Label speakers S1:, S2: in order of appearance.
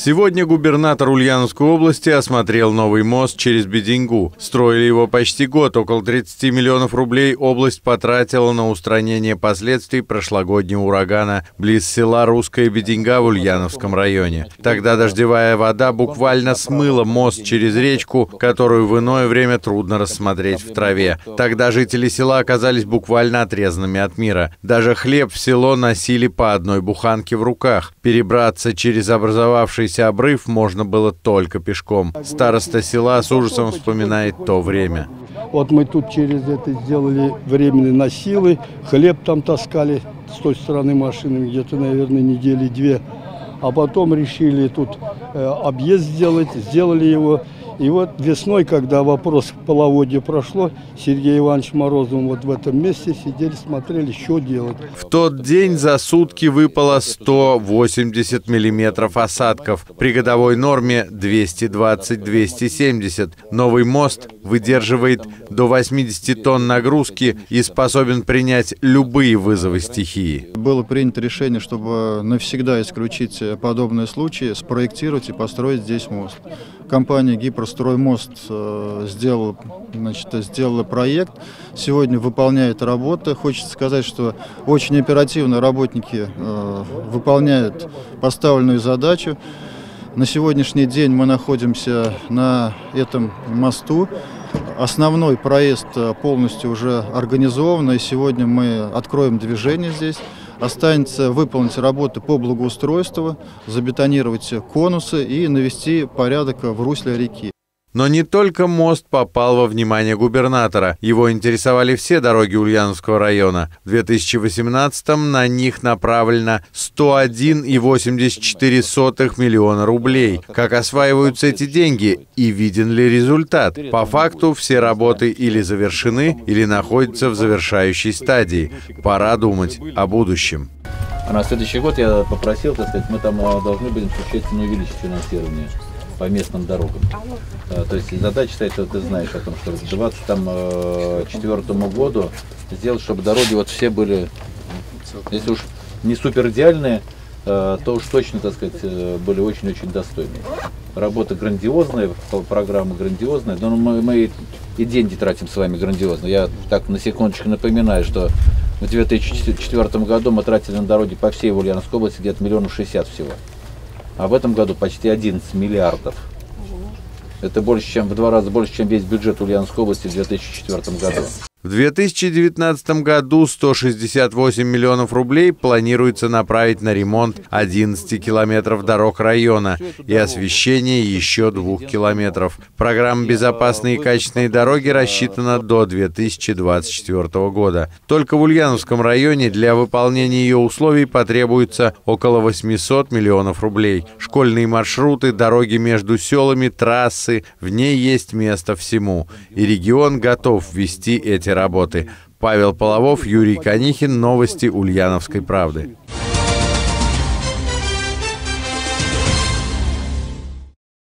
S1: Сегодня губернатор Ульяновской области осмотрел новый мост через Бедингу. Строили его почти год. Около 30 миллионов рублей область потратила на устранение последствий прошлогоднего урагана близ села Русская Бединга в Ульяновском районе. Тогда дождевая вода буквально смыла мост через речку, которую в иное время трудно рассмотреть в траве. Тогда жители села оказались буквально отрезанными от мира. Даже хлеб в село носили по одной буханке в руках. Перебраться через образовавшийся обрыв можно было только пешком. Староста села с ужасом вспоминает то время.
S2: Вот мы тут через это сделали временные носилы, хлеб там таскали с той стороны машинами где-то, наверное, недели две. А потом решили тут объезд сделать, сделали его. И вот весной, когда вопрос половодья прошло, Сергей Иванович Морозовым вот в этом месте сидели, смотрели, что делать.
S1: В тот день за сутки выпало 180 миллиметров осадков. При годовой норме 220-270. Новый мост выдерживает до 80 тонн нагрузки и способен принять любые вызовы стихии.
S3: Было принято решение, чтобы навсегда исключить подобные случаи, спроектировать и построить здесь мост. Компания «Гипростроймост» сделала проект, сегодня выполняет работы. Хочется сказать, что очень оперативно работники выполняют поставленную задачу. На сегодняшний день мы находимся на этом мосту. Основной проезд полностью уже организован, и сегодня мы откроем движение здесь. Останется выполнить работы по благоустройству, забетонировать конусы и навести порядок в русле реки.
S1: Но не только мост попал во внимание губернатора. Его интересовали все дороги Ульяновского района. В 2018-м на них направлено 101,84 миллиона рублей. Как осваиваются эти деньги и виден ли результат? По факту все работы или завершены, или находятся в завершающей стадии. Пора думать о будущем.
S4: А на следующий год я попросил, мы там должны будем существенно увеличить финансирование по местным дорогам. То есть задача стоит, ты знаешь о том, что к 2024 году сделать, чтобы дороги вот все были, если уж не супер идеальные, то уж точно, были очень-очень достойные. Работа грандиозная, программа грандиозная, но мы и деньги тратим с вами грандиозно. Я так на секундочку напоминаю, что в 2004 году мы тратили на дороги по всей Ульяновской области где-то 1,60 миллиона всего. А в этом году почти 11 миллиардов. Это в 2 раза больше, чем весь бюджет Ульяновской области в 2004 году.
S1: В 2019 году 168 миллионов рублей планируется направить на ремонт 11 километров дорог района и освещение еще 2 километров. Программа «Безопасные и качественные дороги» рассчитана до 2024 года. Только в Ульяновском районе для выполнения ее условий потребуется около 800 миллионов рублей. Школьные маршруты, дороги между селами, трассы, в ней есть место всему. И регион готов ввести эти работы. Павел Половов, Юрий Конихин. Новости Ульяновской правды.